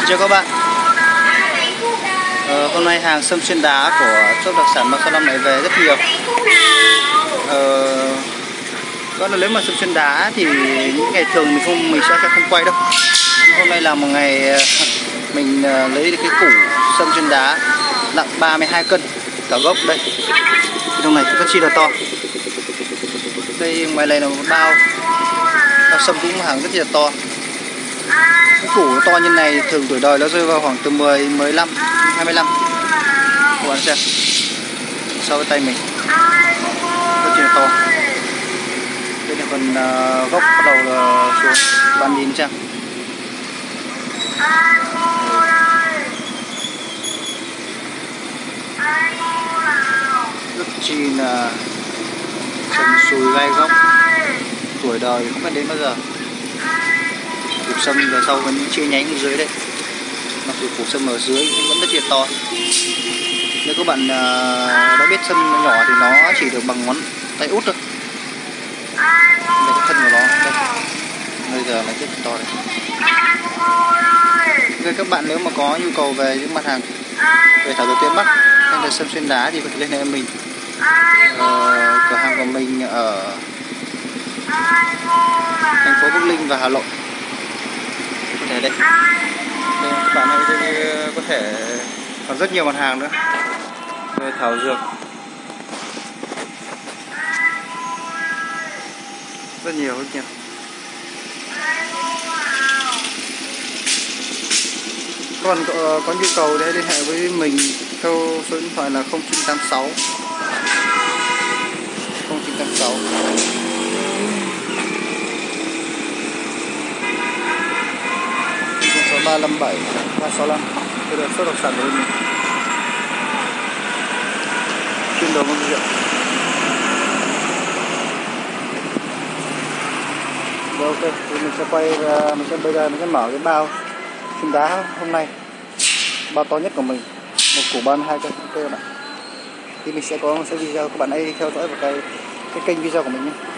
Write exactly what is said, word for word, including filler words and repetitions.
Chào các bạn. Ờ, hôm nay hàng sâm xuyên đá của shop đặc sản ba sáu năm này về rất nhiều. Ờ, có là nếu mà sâm xuyên đá thì những ngày thường mình không mình sẽ không quay đâu. Hôm nay là một ngày mình lấy được cái củ sâm xuyên đá nặng ba mươi hai cân cả gốc đây. Trong này rất chi là to. Đây ngoài này là một bao bao sâm cũng hàng rất là to. Cái củ to như này thường tuổi đời nó rơi vào khoảng từ mười, mười lăm, hai mươi lăm. Các bạn xem so với tay mình rất là to. Đây là phần uh, gốc bắt đầu là xuống. Các bạn nhìn xem. Rất chi là sần sùi gai góc. Tuổi đời không biết đến bao giờ. Củ sâm là sau vẫn chia nhánh ở dưới đây. Mặc dù củ sâm ở dưới nhưng vẫn rất là to. Nếu các bạn đã biết sâm nhỏ thì nó chỉ được bằng ngón tay út thôi. Đây cái thân của nó đây. Bây giờ là rất to đây. Nên các bạn nếu mà có nhu cầu về những mặt hàng về thảo dược tiên Bắc hay là sâm xuyên đá thì có thể liên hệ với mình. Ờ, cửa hàng của mình ở thành phố Bắc Ninh và Hà Nội. Có thể đây. Đây các bạn hãy có thể còn rất nhiều mặt hàng nữa về thảo dược, rất nhiều rất nhiều. Còn có, có nhu cầu để liên hệ với mình theo số điện thoại là không chín tám sáu không chín tám sáu sáu ba năm bảy ba sáu năm. Đây là số đặc sản của mình. Chuyên đồ ngon rượu. Rồi ok, thì mình sẽ quay ra, mình sẽ bây giờ mình sẽ mở cái bao xuyên đá hôm nay. Bao to nhất của mình, một củ ba mươi hai cân. Ok các bạn. Thì mình sẽ có sẽ video, các bạn hãy theo dõi vào cái cái kênh video của mình nhé.